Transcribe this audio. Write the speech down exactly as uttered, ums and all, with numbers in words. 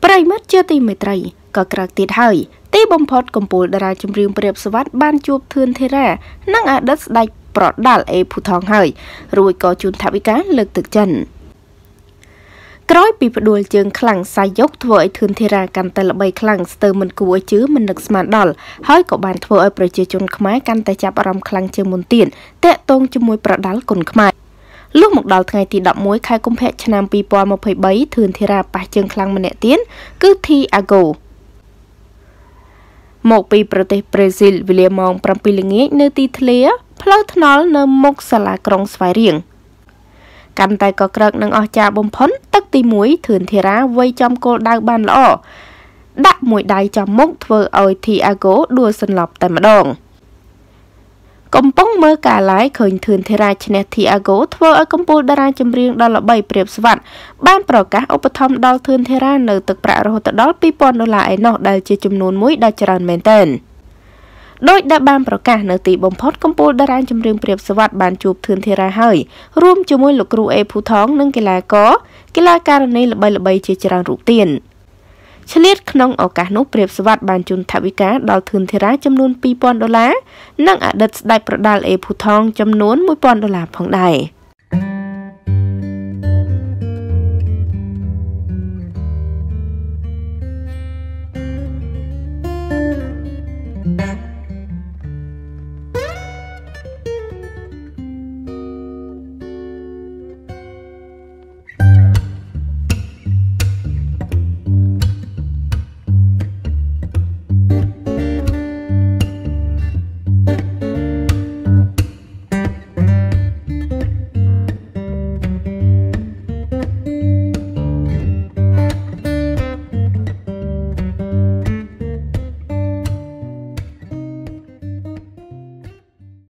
ប្រិយមិត្តជាទីមេត្រីក៏ក្រៅទៀតហើយទីបំផុតកំពូលតារាចម្រៀងព្រាបសវត្ថបានជួបធឿនធីរ៉ានិងអតីតស្ដេចប្រដាល់អេភូថងហើយរួចក៏ជូនថវិកាលើកទឹកចិនក្រោយពីផ្ដួលជើងខ្លាំងសាយយកធ្វើឲ្យធឿនធីរ៉ាកាន់តែល្បីខ្លាំងស្ទើរមិនគួរឲ្យជឿមិននឹកស្មានដល់ហើយក៏បានធ្វើឲ្យប្រជាជនខ្មែរកាន់តែចាប់អារម្មណ៍ខ្លាំងជាងមុនទៀតតាក់ទងជាមួយប្រដាល់គុនខ្មែរលុះមកដល់ថ្ងៃទីដប់មួយខែកុម្ភៈឆ្នាំពីរពាន់ម្ភៃបីធឿនធីរ៉ាប៉ះជើងខ្លាំងម្នាក់ទៀតគឺ Thiago មកពីប្រទេសប្រេស៊ីលវេលាម៉ោងប្រាំពីរល្ងាចនៅទីធ្លាផ្លូវថ្នល់នៅមុខសាលាក្រុងស្វាយរៀងកាន់តែក៏ក្រឹកនឹងអស្ចារ្យបំផុតទឹកទីមួយធឿនធីរ៉ាវាយចំគោលដៅបានល្អដាក់មួយដៃចំមុខធ្វើឲ្យ Thiago ដួលសន្លប់តែម្ដងកំពុងមើលការ live ឃើញធឿនធីរ៉ាឈ្នះ Thiago ធ្វើឲ្យកំពូលតារាចម្រៀងដ៏ល្បីព្រាបសវត្ថបានប្រកាសឧបត្ថម្ភដល់ធឿនធីរ៉ានៅទឹកប្រាក់រហូតដល់ពីរពាន់ដុល្លារឯណោះដែលជាចំនួនមួយដ៏ច្រើនមែនទែនដោយដែលបានប្រកាសនៅទីបំផុតកំពូលតារាចម្រៀងព្រាបសវត្ថបានជួបធឿនធីរ៉ាហើយរួមជាមួយលោកគ្រូអេភូថងនិងកីឡាករកីឡាករនីល្បីៗជាច្រើនរូបទៀតឆ្លៀតក្នុងឱកាសនោះព្រាបសវត្ថបានជូនថវិកាដល់ធឿនធីរ៉ាចំនួនពីរពាន់ដុល្លារនិងអតីតស្ដេចប្រដាល់អេភូថងចំនួនមួយពាន់ដុល្លារផងដែរ